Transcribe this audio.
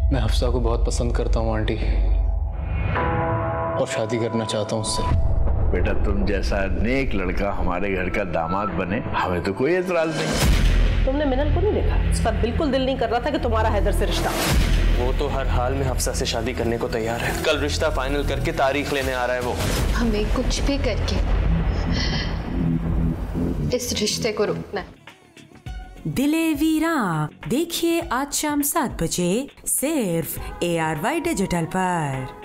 मैं हफ्सा को बहुत पसंद करता हूँ आंटी, और शादी करना चाहता हूँ उससे। बेटा तुम जैसा नेक लड़का हमारे घर का दामाद बने, हमें तो कोई एतराज नहीं। तुमने मिनल को नहीं देखा? उसका बिल्कुल दिल नहीं कर रहा था कि तुम्हारा हैदर से रिश्ता। वो तो हर हाल में हफ्सा से शादी करने को तैयार है। कल रिश्ता फाइनल करके तारीख लेने आ रहा है वो। हमें कुछ भी करके इस रिश्ते को रोकना है। दिले वीरां देखिए आज शाम 7 बजे सिर्फ ARY डिजिटल पर।